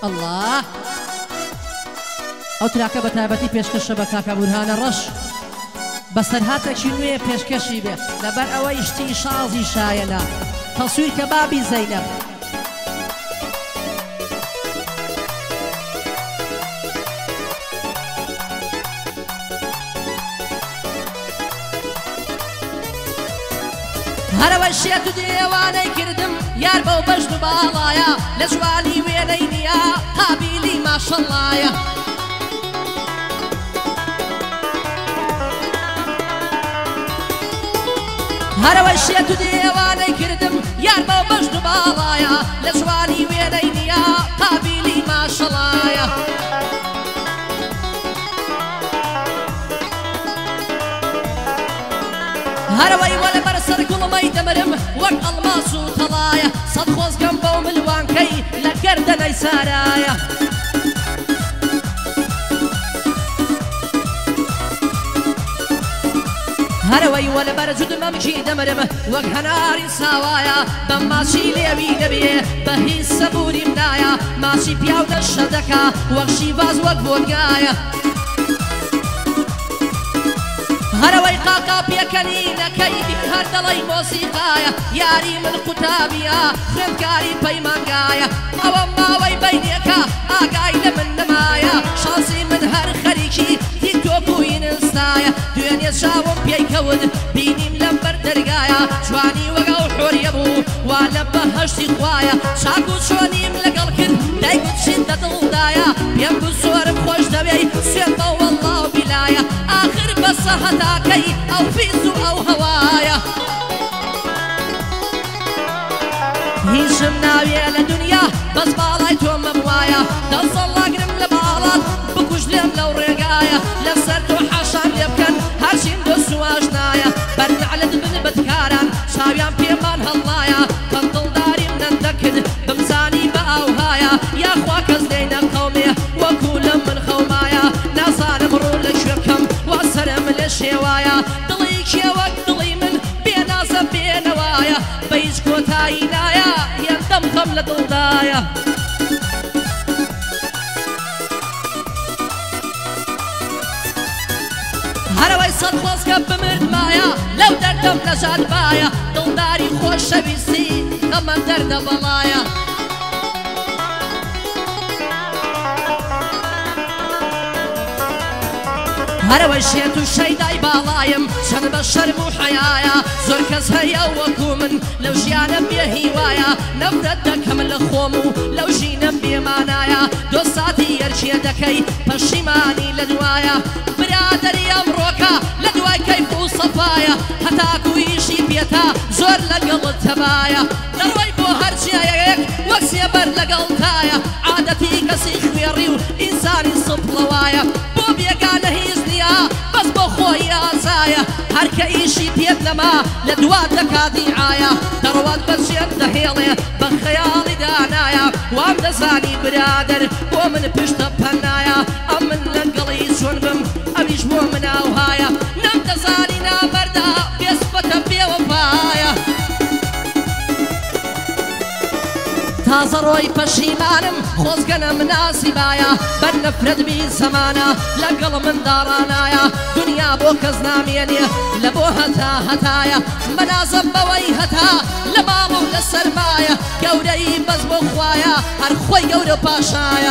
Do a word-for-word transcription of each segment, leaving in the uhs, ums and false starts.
الله ئەو تراکە بە تایبەتی پێشکەشە بە کاکە بورهانە ڕەش بەسەرهاتێکی نوێ پێشکەشی بێ لەبەر ئەوەی شتی شازی شایەنە تەسویر کە بابی زەینەب هەرەوە شێت و دێوانەی کردم یار بەو بەشت و باڵایە لە جوانی وێنەی نییە قابیلی ماشەڵایە هەرەوە شێت و دێوانەی کردم یار بەو بەشت و باڵایە لە جوانی وێنەی نییە قابیلی ماشەڵایە هەرەوەی وەلە بەرسەر گوڵمەی دەمرم وەک ئەڵماس و تەڵایە سەد خۆزگەم بەو ملوانکەی لە گەردەنەی سارایە هەرەوەی وەلە بەر جودمەمکی دەمرم وەک هەناری ساوایە بەم ماچی لێوی دەبێ بە هیچ سەبوریم نایە ماچی پیاو دەشە دەکا وەک شیواز وەک بۆنگایە هەرەوەی قاقا پێکەنینەکەی هەر دەڵی مۆسیقایە یاری من قوتابیە خوێندکاری پەیمانگایە ئەوە ماوەی بەینێکە ئاگای لە من نەمایە شانسی من هەر خەریکی تیکتۆک و ئینستایە دوێنێ چاوم پێی کەوت بینیم لەم بەر دەرگایە جوانی وەگە و حۆریە بوو وا لە بەهەشتی خوایە چاک و چۆنیم لەگەڵ کرد دایگوت چین دەدڵدایە پێم بوو زۆرم خۆش دەوێی سوێندە وەڵڵا و بیلایە ئاخر بەسە هەتاکەی ئەو پیس و ئەو هەوایە هیچم ناوێ لە دنیا بەس باڵای تۆ مەبوایە دەسەڵاگرم لە باڵات بکوش لێم لەو ڕێگایە لەسەر تۆ حاشان لێ بکەن هەرچیم دۆست و ئاشنایە بەرنەعلت بن بەدکاران چاویان پێمان هەڵڵایە بەم دڵداریم نەندەکرد بمزانی بە ئاوهایە یاخوا کەس لێی نەقەومێ وەکو لە من خەومایە نازانم ڕوو لە کوێ بکەم وا سەرم لە شێوایە دڵی کێوەک دڵی من بێنازە بێنەوایە بە هیچ کۆتایی نایە هێندەم خەم لە دڵدایە هەرەوەی سەد خۆزگە بمردمایە لەو دەردەم نەژاد بایە دڵداری خۆشەویستی ئەمە دەردە بەڵایە هەرەوەی شێت و شەیدای باڵایم چەند بە شەرم و حەیایە زۆر کەس هەیە وەکو من لەو ژیانە بێهیوایە نەفرەت دەکەم لە خۆم و لەو ژینە بێمانایە دۆساتی یەرچێ دەکەی پەشیمانی لە دوایە برادەری ئەمڕۆکە لە دوای کەیف و سەفایە هەتاکو ئیشی پێتا زۆر لەگەڵت هەبایە دەڕۆی بۆ هەرچیایەک وەک سێبەر لەگەڵتایە عادەتی کەسی خوێڕی و ئینسانی سڵپڵەوایە بۆ بێگانە هیچ نییە بەس بۆ خۆی ئازایە هەرکە ئیشی پێت نەما لە دوات دەکاتی ئایە دەڕوات بەچێت دەهێڵێ بە خەیاڵی دانایە وام دەزانی برادەر بۆ من پشتە پەنایە ئەم من لەگەڵی چۆن بم ئەویش بۆ من ئاوهایە نەم دەزانی نامەردا بێسپەتە بێوەفایە تازە ڕۆی پەشیمانم خۆزگەنە مناسیبایە بەر نەفرەت بی زەمانە لەگەڵ من داڕانایە دنیا بۆ کەس نامێنێ لە بۆ هەتا هەتایە مەنازم بەوەی هەتا لە ماڵ و لە سەرمایە گەورەی بەس بۆ خوایە هەر خۆی گەورە پاشایە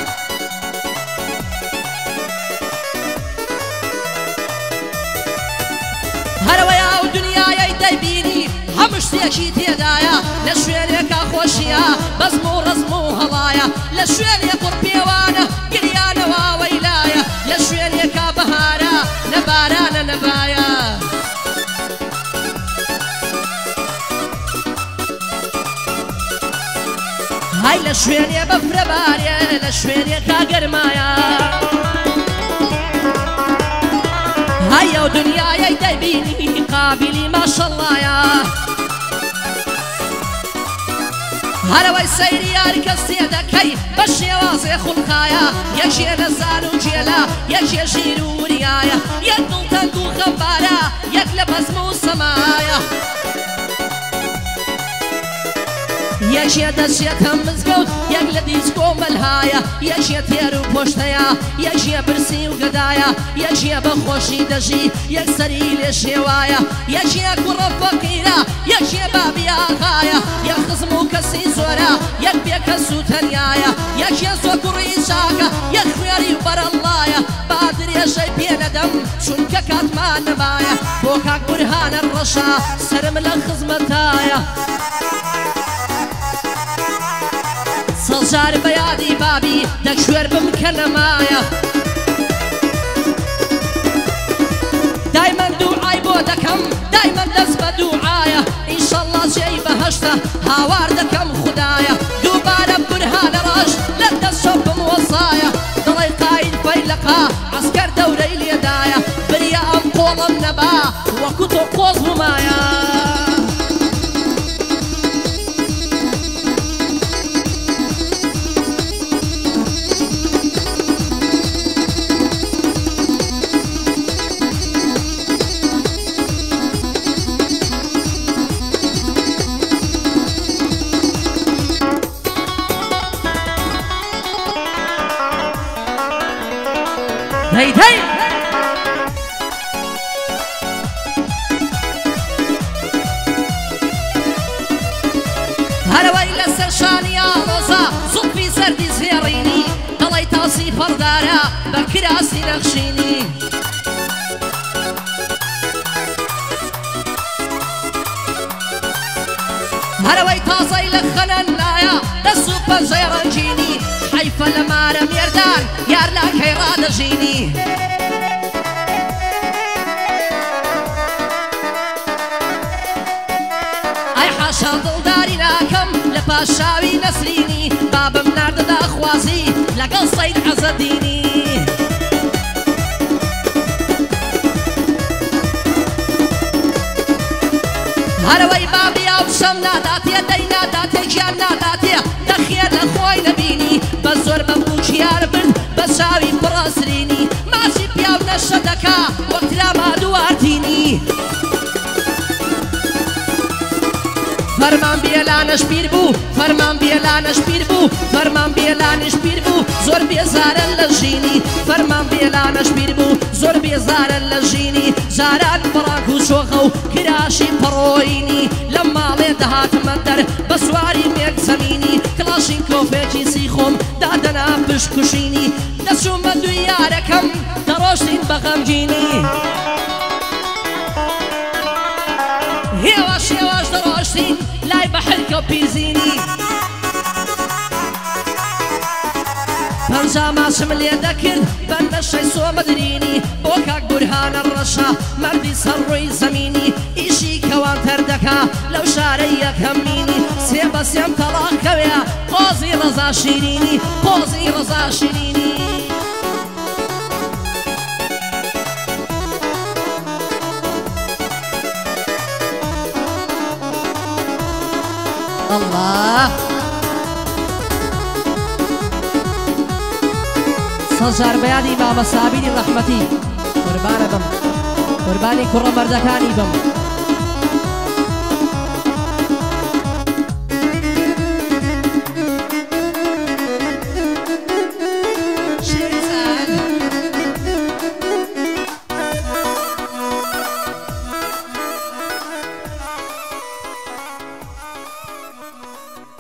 هەرەوەیە ئەو دنیایەی دەیبینی هەموو شتێکی تێدایە لە شوێنێکە خۆشیە بەزم و ڕزم و هەڵایە لە شوێنێک پڕ پێوانە گریانەوە وەیلایە لە شوێنێکە بەهارە لە بارانە نەبایە های لە شوێنێ بەفرەبارێ لە شوێنێکە گەرمایە های ئەو دنیایەی دەیبینی قابلی ماشەڵڵایە هەرەوەی سەیری یاری کەسێ دەکەی بە شێوازێ خوڵقایە یەکێ نەزان و جێلا یەکێ ژیر و وریایە یەک دڵتەنگ و خەمبارە یەک لە بەزم و سەمایە یەکێ دەچێتە مزگەوت یەک لە دیسکۆ مەلهایە یەکێ تێر و پۆشتەیە یەکێ برسی و گەدایە یەکێ بەخۆشی دەژی یەک سەری لێ شێوایە یەکێ کوڕە فەقیرە یەکێ بابی ئاغایە یەک خزم و کەسی زۆرە یەک بێکەس و تەنیایە یەکێ زۆر کوڕی چاکە یەک خوێری و بەرەڵایە با درێژەی پێ نەدەم چونکە کاتمان نەمایە بۆ کاک بورهانە ڕەشە سەرم لە خزمەتایە سەڵجار بە یادی بابی دەکشوێر بم کە نەمایە دایمەن دوعای بۆ دەکەم دایمەن دەست بە دوعایە ئینشەڵڵا جێی بەهەشتە هاوار دەکەم خودایە دووبارە بورهانە ڕەش لە دەستۆ بموەسایە دڵی قاید فەیلقا عەسکەر دەورەی لێدایە بریە ئەم قۆڵم نەبا وەکو تۆ قۆز بمایە هەی هەی هەرەوەی لەسەر شانیا ڕۆزە زوڵفی زەردی زێڕینی دڵی تاسی پەردارە بە کراسی نەخشینی هەرەوەی تازەی لە خەنەنایە دەست و پەنجەی ڕەنگینی حەیفە لە مارە مێردان یار لاکەی ڕادەژینی ئەی حاشا دڵداری ناکەم لە پاشاوی نەسرینی بابم ناردە داخوازی لەگەڵ سەید عەزەدینی هەرەوەی بابی ئەو شەم ناداتێ دەی ناداتێ گیان ناداتێ دەخێر لە خۆی نەبینی بە زۆر بەمبووکیار برد بە چاوی پڕەسرینی ماچی پیاو نەشە دەکا وەکترا دووارتینی فەرمان بێلانەش پیر بوو فەرمان بێلانەش پیر بوو فەرمان بێلانش پیر بوو زۆر بێزارن لە ژینی فەرمان بێلانەش پیر بوو زۆر بێزارن لە ژینی زاران بڕاک و شۆخە و کراشی پڕۆینی لە ماڵێ دەهاتمە دەر بە سواری مێک زەمینی کڵاشین کۆفێکی سیخۆم دادەنا پشکوشینی دەچوومە دوی یارەکەم دەڕۆشتین بە غەمگینی هێواش هێواش دەڕۆشتین لای بەحرکە و پیرزینی پەنجا ماچم لێ دەکرد بەندەشەی سۆمەدرینی بۆ کاک بورهانە ڕەشە مەردی سەرڕۆی زەمینی ئیشی کەوان تەردەکا لەو شارەی یەکەمینی سێ بە سێم تەڵاق کەوێ قۆزی ڕەزا شیرینی قۆزی ڕەزا شیرینی الله سەڵجار بە یادی بابە سابیری ڕەحمەتی قوربانە بم قوربانی کوڕە مەردەکانی بم